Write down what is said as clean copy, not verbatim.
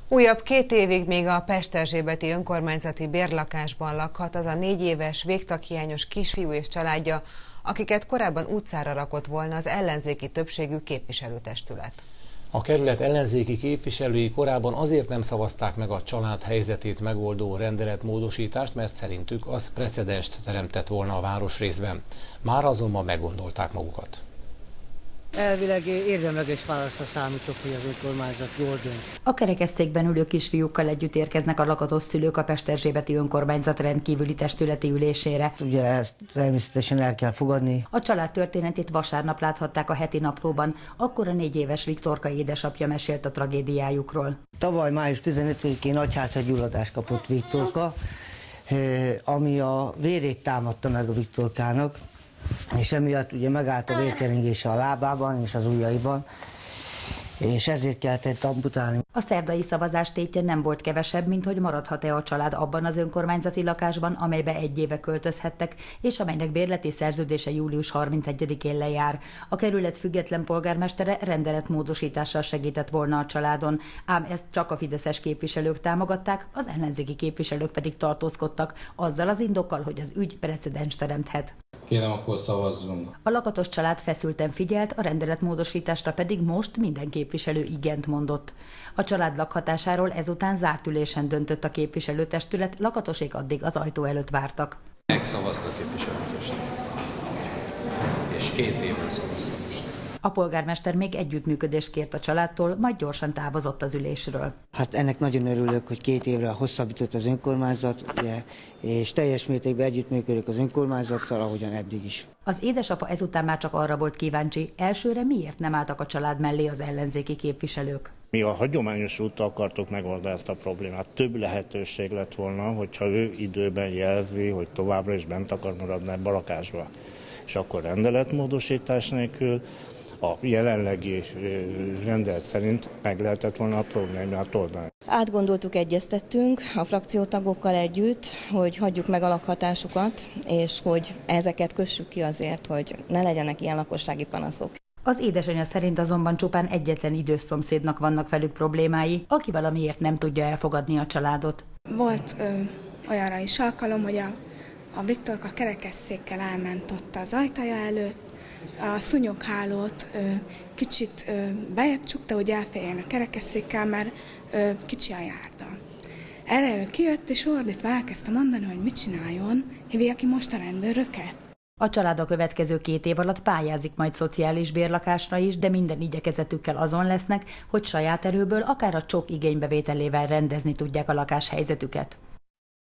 Újabb 2 évig még a Pesterzsébeti önkormányzati bérlakásban lakhat az a 4 éves végtaghiányos kisfiú és családja, akiket korábban utcára rakott volna az ellenzéki többségű képviselőtestület. A kerület ellenzéki képviselői korábban azért nem szavazták meg a család helyzetét megoldó rendeletmódosítást, mert szerintük az precedenst teremtett volna a városrészben. Már azonban meggondolták magukat. Elvileg érdemleges válaszra számítok, hogy az önkormányzat jól dönt. A kerekesszékben ülő kisfiúkkal együtt érkeznek a lakatos szülők a Pesterzsébeti önkormányzat rendkívüli testületi ülésére. Ugye ezt természetesen el kell fogadni. A család történetét vasárnap láthatták a heti naplóban, akkor a 4 éves Viktorka édesapja mesélt a tragédiájukról. Tavaly május 15-én agyhártyagyulladást kapott Viktorka, ami a vérét támadta meg a Viktorkának, és emiatt ugye megállt a vérkeringése a lábában és az ujjaiban, és ezért kellett amputálni. A szerdai szavazás tétje nem volt kevesebb, mint hogy maradhat-e a család abban az önkormányzati lakásban, amelybe 1 éve költözhettek, és amelynek bérleti szerződése július 31-én lejár. A kerület független polgármestere rendeletmódosítással segített volna a családon, ám ezt csak a fideszes képviselők támogatták, az ellenzéki képviselők pedig tartózkodtak, azzal az indokkal, hogy az ügy precedens teremthet. Kérem, akkor szavazzunk. A lakatos család feszülten figyelt, a rendeletmódosításra pedig most minden képviselő igent mondott. A család lakhatásáról ezután zárt ülésen döntött a képviselőtestület, lakatosék addig az ajtó előtt vártak. Megszavazta a képviselőtestület. És 2 évre szavazta most. A polgármester még együttműködést kért a családtól, majd gyorsan távozott az ülésről. Hát ennek nagyon örülök, hogy 2 évre hosszabbított az önkormányzat, ugye, és teljes mértékben együttműködök az önkormányzattal, ahogyan eddig is. Az édesapa ezután már csak arra volt kíváncsi, elsőre miért nem álltak a család mellé az ellenzéki képviselők. Mi a hagyományos úttal akartuk megoldani ezt a problémát. Több lehetőség lett volna, hogyha ő időben jelzi, hogy továbbra is bent akar maradni ebbe a lakásba. És akkor rendeletmódosítás nélkül a jelenlegi rendelet szerint meg lehetett volna a problémát oldani. Átgondoltuk, egyeztettünk a frakciótagokkal együtt, hogy hagyjuk meg a lakhatásukat, és hogy ezeket kössük ki azért, hogy ne legyenek ilyen lakossági panaszok. Az édesanyja szerint azonban csupán egyetlen idős szomszédnak vannak velük problémái, aki valamiért nem tudja elfogadni a családot. Volt olyanra is alkalom, hogy a Viktorka kerekesszékkel elment ott az ajtaja előtt, a szúnyoghálót kicsit bejebb csukta, hogy elférjen a kerekesszékkel, mert kicsi a járda. Erre ő kijött és ordítva elkezdte mondani, hogy mit csináljon, hívja ki most a rendőröket. A család a következő 2 év alatt pályázik majd szociális bérlakásra is, de minden igyekezetükkel azon lesznek, hogy saját erőből, akár a csok igénybevételével rendezni tudják a lakáshelyzetüket.